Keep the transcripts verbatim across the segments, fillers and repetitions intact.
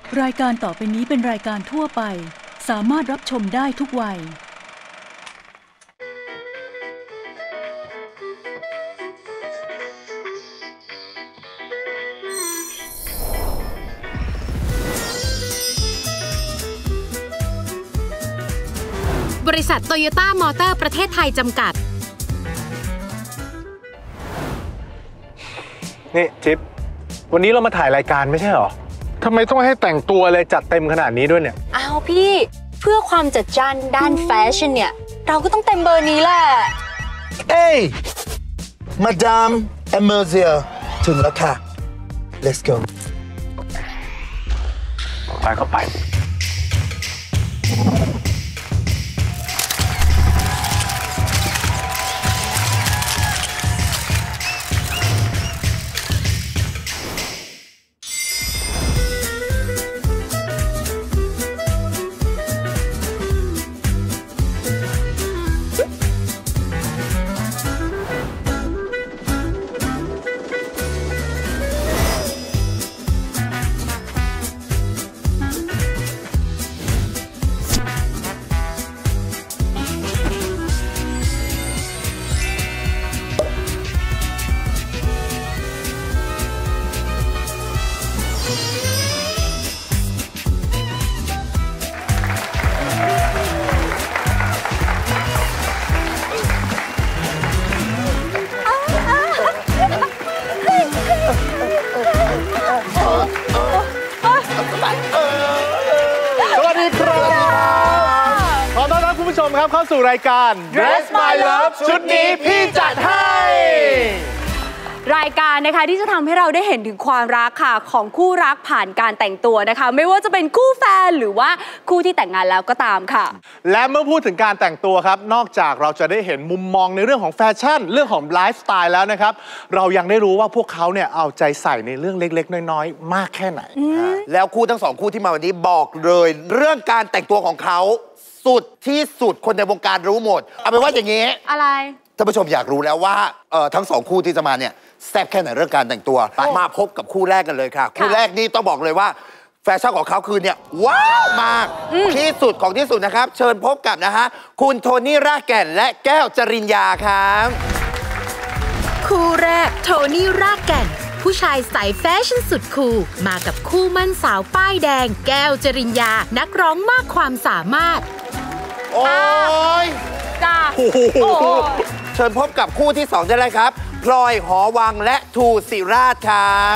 รายการต่อไปนี้เป็นรายการทั่วไปสามารถรับชมได้ทุกวัยบริษัทโตโยต้ามอเตอร์ประเทศไทยจำกัดนี่จิ๊บวันนี้เรามาถ่ายรายการไม่ใช่หรอทำไมต้องให้แต่งตัวเลยจัดเต็มขนาดนี้ด้วยเนี่ยอ้าวพี่เพื่อความจัดจ้านด้านแฟชั่นเนี่ยเราก็ต้องเต็มเบอร์นี้แหละเอ้ยมาดามเอเมอร์เซียถึงแล้วค่ะ let's go ไปก็ไปครับเข้าสู่รายการ Dress My Love ชุดนี้พี่จัดให้รายการนะคะที่จะทำให้เราได้เห็นถึงความรักค่ะของคู่รักผ่านการแต่งตัวนะคะไม่ว่าจะเป็นคู่แฟนหรือว่าคู่ที่แต่งงานแล้วก็ตามค่ะและเมื่อพูดถึงการแต่งตัวครับนอกจากเราจะได้เห็นมุมมองในเรื่องของแฟชั่นเรื่องของไลฟ์สไตล์แล้วนะครับเรายังได้รู้ว่าพวกเขาเนี่ยเอาใจใส่ในเรื่องเล็กๆน้อยๆมากแค่ไหนแล้วคู่ทั้งสองคู่ที่มาวันนี้บอกเลยเรื่องการแต่งตัวของเขาสุดที่สุดคนในวงการรู้หมดเอาเป็นว่าอย่างนี้อะไรท่านผู้ชมอยากรู้แล้วว่าเอ่อทั้งสองคู่ที่จะมาเนี่ยแซ่บแค่ไหนเรื่องการแต่งตัวมาพบกับคู่แรกกันเลยค่ะคู่แรกนี่ต้องบอกเลยว่าแฟชั่นของเขาคือเนี่ยว้าวมากที่สุดของที่สุดนะครับเชิญพบกับนะฮะคุณโทนี่รากแก่นและแก้วจริญญาครับคู่แรกโทนี่รากแก่นผู้ชายสายแฟชั่นสุดคูลมากับคู่มั่นสาวป้ายแดงแก้วจริญญานักร้องมากความสามารถโอ้ยจ้าเชิญพบกับคู่ที่สองได้เลยครับพลอยหอวังและทูศิราชครับ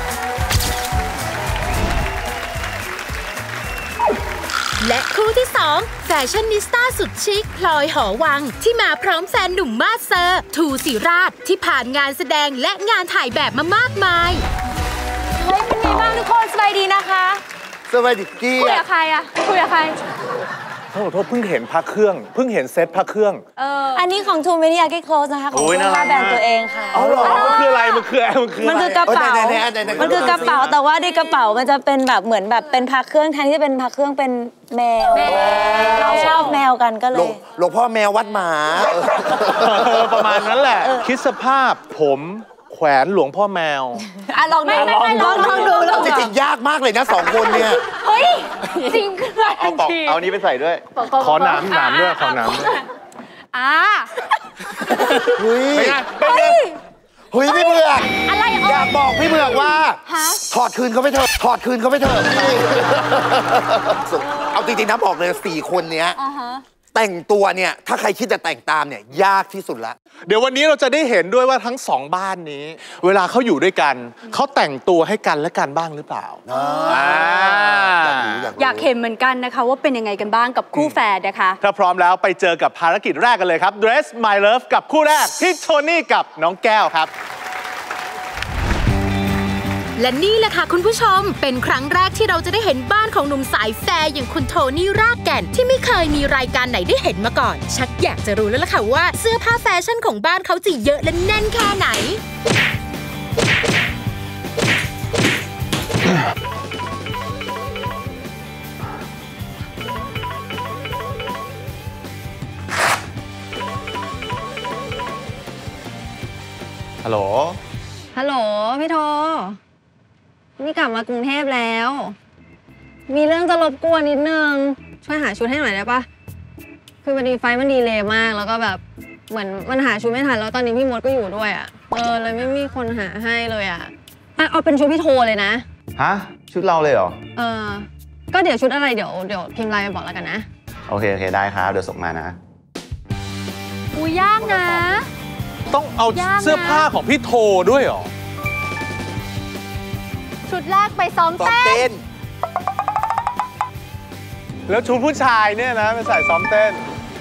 และคู่ที่สองแฟชั่นนิสต้าสุดชิคพลอยหอวังที่มาพร้อมแฟนหนุ่มมาสเซอร์ทูศิราชที่ผ่านงานแสดงและงานถ่ายแบบมามากมายเฮ้ยเป็นไงบ้างทุกคนสบายดีนะคะสบายดีกี้คุยกับใครอะคุยกับใครโทษโทษเพิ่งเห็นพระเครื่องเพิ่งเห็นเซตพระเครื่องอันนี้ของทูมินิยากิโคลสนะคะของเสื้อแบรนด์ตัวเองค่ะอ๋อเหรอมันคืออะไรมันคืออะไรมันคือมันคือกระเป๋ามันคือกระเป๋าแต่ว่าในกระเป๋ามันจะเป็นแบบเหมือนแบบเป็นพระเครื่องแทนที่จะเป็นพระเครื่องเป็นแมวเราชอบแมวกันก็เลยหลวงพ่อแมววัดหมาประมาณนั้นแหละคิดสภาพผมแขวนหลวงพ่อแมวอ่ะลองดูลองลองลองดูลองจริงๆยากมากเลยนะสองคนเนี่ยเฮ้ยจริงคือเอาปอกเอานี้ไปใส่ด้วยขอหนามหนามด้วยขอหนามอ่าเฮ้ยเป็นไงเฮ้ยพี่เบือกอะไรอยากบอกพี่เบือกว่าถอดคืนเขาไปเถอะถอดคืนเขาไปเถอะเอาจริงๆนะบอกเลยสี่คนเนี้ยแต่งตัวเนี่ยถ้าใครคิดจะแต่งตามเนี่ยยากที่สุดละเดี๋ยววันนี้เราจะได้เห็นด้วยว่าทั้งสองบ้านนี้เวลาเขาอยู่ด้วยกันเขาแต่งตัวให้กันและกันบ้างหรือเปล่าอยากเห็นเหมือนกันนะคะว่าเป็นยังไงกันบ้างกับคู่แฟนนะคะถ้าพร้อมแล้วไปเจอกับภารกิจแรกกันเลยครับ Dress My Love กับคู่แรกพี่โทนี่กับน้องแก้วครับและนี่แหละค่ะคุณผู้ชมเป็นครั้งแรกที่เราจะได้เห็นบ้านของหนุ่มสายแฟร์อย่างคุณโทนี่รากแก่นที่ไม่เคยมีรายการไหนได้เห็นมาก่อนชักอยากจะรู้แล้วล่ะค่ะว่าเสื้อผ้าแฟชั่นของบ้านเขาจะเยอะและแน่นแค่ไหนฮัลโหลฮัลโหลพี่โทนี่กลับมากรุงเทพแล้วมีเรื่องจะรบกวนนิดนึงช่วยหาชุดให้หน่อยได้ปะคือวันนี้ไฟมันดีเลย์มากแล้วก็แบบเหมือนมันหาชุดไม่ทันแล้วตอนนี้พี่มดก็อยู่ด้วยอ่ะเออเลยไม่มีคนหาให้เลยอ่ะอ่ะเอาเป็นชุดพี่โทเลยนะฮะชุดเราเลยเหรอเออก็เดี๋ยวชุดอะไรเดี๋ยวเดี๋ยวพิมพ์ไลน์ไปบอกแล้วกันนะโอเคโอเคได้ครับเดี๋ยวส่งมานะอุ้ยยากนะต้องเอาเสื้อผ้าของพี่โทด้วยเหรอชุดแรกไปซ้อมเต้นแล้วชุดผู้ชายเนี่ยนะไปใส่ซ้อมเต้น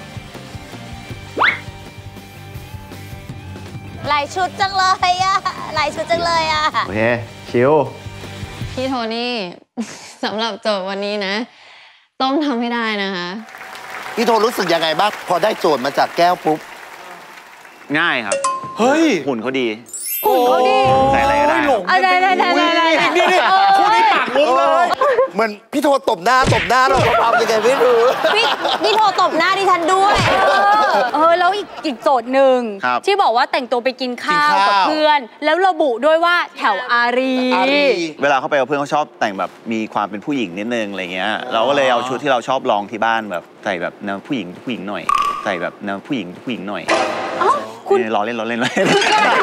หลายชุดจังเลยอะหลายชุดจังเลยอะโอเคชิวพี่โทนี่สำหรับโจทย์วันนี้นะต้องทำให้ได้นะคะพี่โทรู้สึกยังไงบ้างพอได้โจทย์มาจากแก้วปุ๊บง่ายครับเฮ้ยหุ่นเขาดีหุ่นเขาดีใส่อะไรก็ได้อะไรอะไรอะไรนี่นี่คู่นี้ปากมุ้งเลยเหมือนพี่โทตบหน้าตบหน้าเราเอายังไงไม่รู้พี่พี่โทตบหน้าดิฉันด้วยเออแล้วอีกอีกโจทย์หนึ่งที่บอกว่าแต่งตัวไปกินข้าวกับเพื่อนแล้วระบุด้วยว่าแถวอารีเวลาเขาไปกับเพื่อนเขาชอบแต่งแบบมีความเป็นผู้หญิงนิดนึงอะไรเงี้ยเราก็เลยเอาชุดที่เราชอบลองที่บ้านแบบใส่แบบแนวผู้หญิงผู้หญิงหน่อยใส่แบบแนวผู้หญิงผู้หญิงหน่อยคุณล้อเล่นล้อเล่นล้อเล่น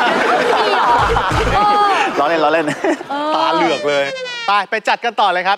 ล้อเล่นล้อเล่นตาเหลือกเลยไปไปจัดกันต่อเลยครับ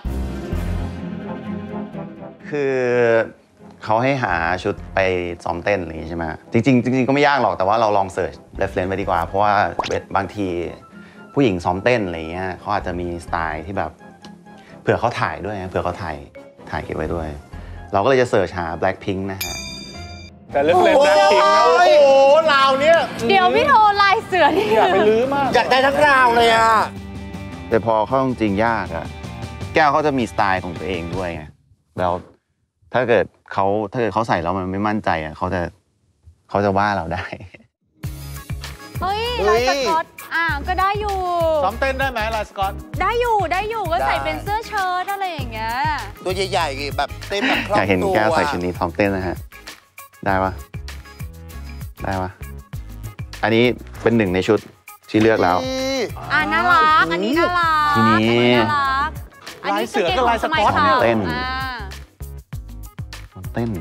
คือเขาให้หาชุดไปซ้อมเต้นอะไรอย่างนี้ใช่ไหมจริงๆจริงๆก็ไม่ยากหรอกแต่ว่าเราลองเสิร์ชเรฟเฟรนซ์ไปดีกว่าเพราะว่าบางทีผู้หญิงซ้อมเต้นอะไรเงี้ยเขาอาจจะมีสไตล์ที่แบบเผื่อเขาถ่ายด้วยเผื่อเขาถ่ายถ่ายเก็บไว้ด้วยเราก็เลยจะเสิร์ชหา Blackpink นะฮะแต่เรฟเฟรนซ์ Blackpink นะโอ้โหราวเนี้ยเดี๋ยวพี่โทลายเสือนี่อยากไปลื้อมากอยากได้ทั้งราวเลยอ่ะแต่พอเข้าจริงยากอะแก้วเขาจะมีสไตล์ของตัวเองด้วยไงแล้วถ้าเกิดเขาถ้าเกิดเขาใส่แล้วมันไม่มั่นใจอ่ะเขาจะเขาจะว่าเราได้เฮ้ยลายสก๊อตอ่ะก็ได้อยู่ซ้อมเต้นได้ไหมลายสก๊อตได้อยู่ได้อยู่ก็ใส่เป็นเสื้อเชิ้ตอะไรอย่างเงี้ยตัวใหญ่ๆแบบเต้นแบบคล่องตัวอยากเห็นแก้วใส่ชุดนี้ซ้อมเต้นนะฮะได้ปะได้ปะอันนี้เป็นหนึ่งในชุดที่เลือกแล้วอ่ะน่ารักอันนี้น่ารักทีนี้ลายเสือกับลายสก๊อตเต้นเต้น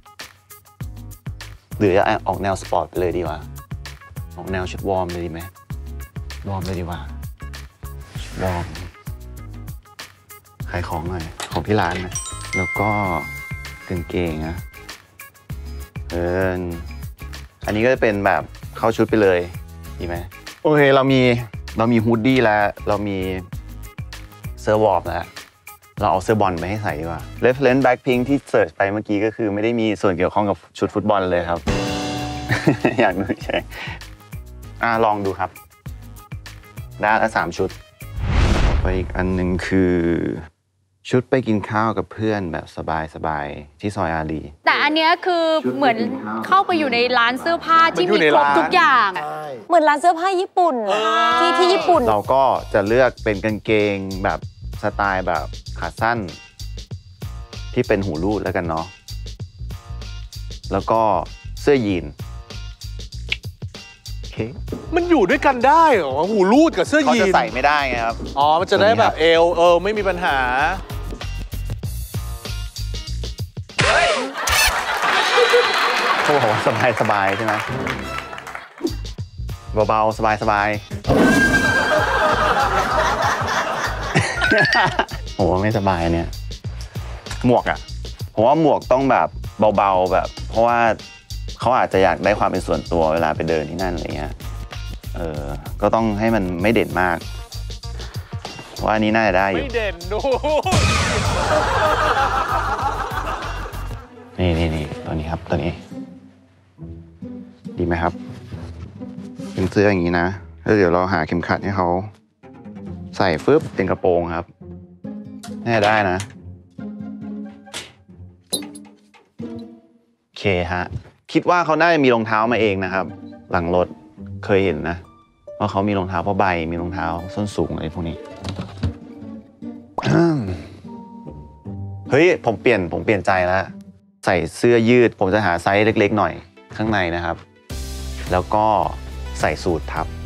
หรือจะออกแนวสปอร์ตไปเลยดีกว่าออกแนวชุดวอร์มเลยดีไหมวอร์มเลยดีกว่าชุดวอร์มขายของหน่อยของที่ร้านนะแล้วก็กางเกงนะเอออันนี้ก็จะเป็นแบบเข้าชุดไปเลยดีไหมโอเคเรามีเรามีฮูดดี้แล้วเรามีเสื้อวอร์มแล้วเราเอาเสื้อบอลไปให้ใส่ดีกว่า Reference Blackpink ที่เสิร์ชไปเมื่อกี้ก็คือไม่ได้มีส่วนเกี่ยวข้องกับชุดฟุตบอลเลยครับ อยากดูใช่อ่าลองดูครับได้ละสามชุดไปอีกอันหนึ่งคือชุดไปกินข้าวกับเพื่อนแบบสบายๆที่ซอยอารีแต่อันนี้คือเหมือนเข้าไปอยู่ในร้านเสื้อผ้าที่มีครบทุกอย่างเหมือนร้านเสื้อผ้าญี่ปุ่นที่ที่ญี่ปุ่นเราก็จะเลือกเป็นกางเกงแบบสไตล์แบบขาสั้นที่เป็นหูรูดแล้วกันเนาะแล้วก็เสื้อยีนโอเคมันอยู่ด้วยกันได้เหรอหูรูดกับเสื้อยีนเขาจะใส่ไม่ได้ไงครับอ๋อมันจะได้แบบเอวเออไม่มีปัญหาเขาบอกว่าสบายสบายใช่ไหมเบาๆสบายสบายโหไม่สบายเนี่ยหมวกอ่ะผมว่าหมวกต้องแบบเบาๆแบบเพราะว่าเขาอาจจะอยากได้ความเป็นส่วนตัวเวลาไปเดินที่นั่นอะไรเงี้ยเออก็ต้องให้มันไม่เด่นมากว่าอันนี้น่าจะได้อยู่ไม่เด่นดูนี่นี่นี่ตัวนี้ครับตัวนี้ดีไหมครับเป็นเสื้ออย่างนี้นะแล้วเดี๋ยวเราหาเข็มขัดให้เขาใส่ฟึบเป็นกระโปรงครับน่าได้นะโอเคฮะคิดว่าเขาน่าจะมีรองเท้ามาเองนะครับหลังรถเคยเห็นนะว่าเขามีรองเท้าผ้าใบมีรองเท้าส้นสูงอะไรพวกนี้เฮ้ยผมเปลี่ยนผมเปลี่ยนใจแล้วใส่เสื้อยืดผมจะหาไซส์เล็กๆหน่อยข้างในนะครับแล้วก็ใส่สูททับ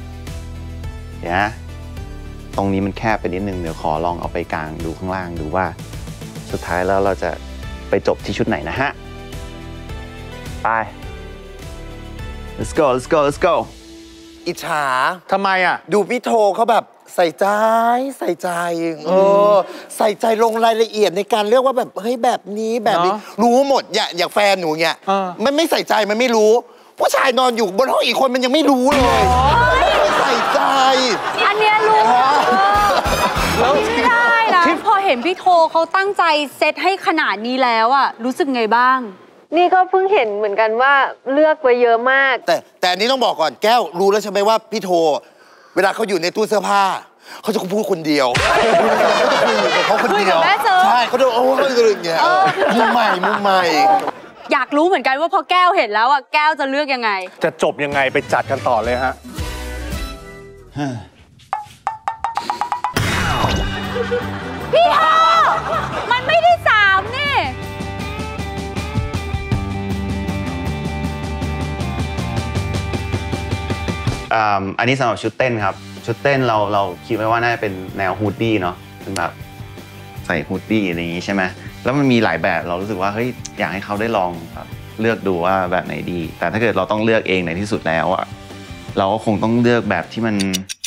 เดี๋ยวนะตรงนี้มันแคบไปนิดนึงเดี๋ยวขอลองเอาไปกางดูข้างล่างดูว่าสุดท้ายแล้วเราจะไปจบที่ชุดไหนนะฮะ ไป let's go let's go let's go อิจฉาทำไมอ่ะดูพี่โทเขาแบบใส่ใจใส่ใจเออใส่ใจลงรายละเอียดในการเลือกว่าแบบเฮ้ยแบบนี้แบบนี้เนอะรู้หมดอย่างอย่างแฟนหนูเนี่ยเออมันไม่ใส่ใจมันไม่รู้ ผู้ชายนอนอยู่บนห้องอีกคนมันยังไม่รู้เลยใส่ใจอันเนี้ยรู้แล้วไม่ได้นะพอเห็นพี่โทเขาตั้งใจเซตให้ขนาดนี้แล้วอะรู้สึกไงบ้างนี่ก็เพิ่งเห็นเหมือนกันว่าเลือกไว้เยอะมากแต่แต่อันนี้ต้องบอกก่อนแก้วรู้แล้วใช่ไหมว่าพี่โทเวลาเขาอยู่ในตู้เสื้อผ้าเขาจะพูดคนเดียวเขาคนเดียวคุยกับแม่เจอใช่เขาจะโอ้ยอย่างเงี้ยมุมใหม่มุมใหม่อยากรู้เหมือนกันว่าพอแก้วเห็นแล้วอะแก้วจะเลือกยังไงจะจบยังไงไปจัดกันต่อเลยฮะพี่โทมันไม่ได้สามนี่อ่าอันนี้สำหรับชุดเต้นครับ ชุดเต้นเราเราคิดไว้ว่าน่าจะเป็นแนวฮูดดี้เนาะเป็นแบบใส่ฮูดดี้อะไรอย่างงี้ใช่ไหมแล้วมันมีหลายแบบเรารู้สึกว่าเฮ้ยอยากให้เขาได้ลองแบบเลือกดูว่าแบบไหนดี แต่ถ้าเกิดเราต้องเลือกเองในที่สุดแล้วอะเราก็คงต้องเลือกแบบที่มัน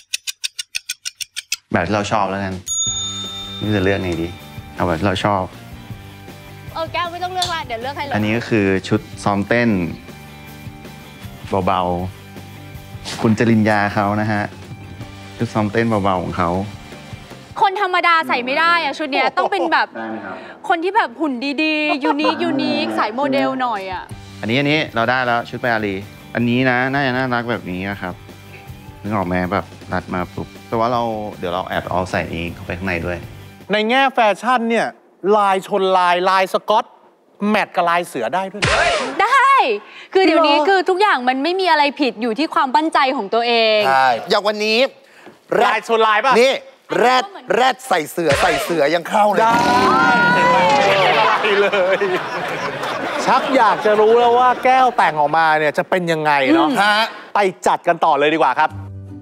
แบบที่เราชอบแล้วกันนี่จะเลือกไงดีเอาแบบที่เราชอบเออแก้วไม่ต้องเลือกละเดี๋ยวเลือกให้เลยอันนี้ก็คือชุดซ้อมเต้นเบาๆคุณจริญญาเขานะฮะชุดซ้อมเต้นเบาๆของเขาคนธรรมดาใส่ไม่ได้อะชุดเนี้ยต้องเป็นแบบคนที่แบบหุ่นดีๆยูนิคยูนิคสายโมเดลหน่อยอะอันนี้อันนี้เราได้แล้วชุดไปอารีอันนี้นะน่าจะน่ารักแบบนี้นะครับนึกออกไหมแบบรัดมาปุ๊บแต่ว่าเราเดี๋ยวเราแอบเอาใส่นี้เข้าไปข้างในด้วยในแง่แฟชั่นเนี่ยลายชนลายลายสก๊อตแมทกับลายเสือได้ด้วยได้ คือเดี๋ยวนี้คือทุกอย่างมันไม่มีอะไรผิดอยู่ที่ความมั่นใจของตัวเองใช่อย่างวันนี้ลายชนลายป่ะนี่แรดแรดใส่เสือใส่เสือยังเข้าเลยได้ได้เลย ชักอยากจะรู้แล้วว่าแก้วแต่งออกมาเนี่ยจะเป็นยังไงเนาะฮะไปจัดกันต่อเลยดีกว่าครับ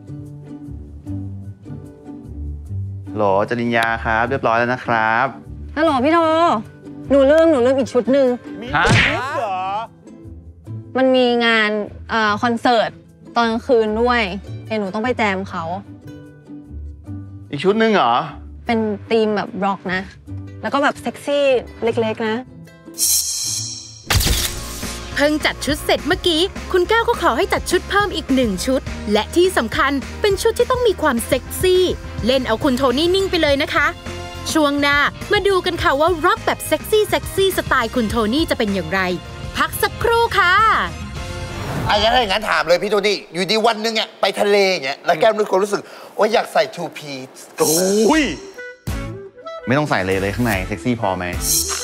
โหลจริญญาครับเรียบร้อยแล้วนะครับฮัลโหลพี่โทหนูลืมหนูลืมอีกชุดหนึ่งฮะเหรอมันมีงานเอ่อคอนเสิร์ตตอนกลางคืนด้วยเดี๋ยวหนูต้องไปแจมเขาอีกชุดหนึ่งเหรอเป็นธีมแบบร็อกนะ แล้วก็แบบเซ็กซี่เล็กๆนะเพิ่งจัดชุดเสร็จเมื่อกี้คุณแก้วก็ขอให้จัดชุดเพิ่มอีกหนึ่งชุดและที่สำคัญเป็นชุดที่ต้องมีความเซ็กซี่เล่นเอาคุณโทนี่นิ่งไปเลยนะคะช่วงหน้ามาดูกันค่ะว่าร็อกแบบเซ็กซี่เซ็กซี่สไตล์คุณโทนี่จะเป็นอย่างไรพักสักครู่ค่ะอ่ะงั้นถ้าอย่างนั้นถามเลยพี่โทนี่อยู่ดีวันหนึงเนี่ยไปทะเลอย่างเงี้ยแล้วแก้มรู้ความรู้สึกว่าอยากใส่ทูพีซโอ้ยไม่ต้องใส่เลยเลยข้างในเซ็กซี่พอไหม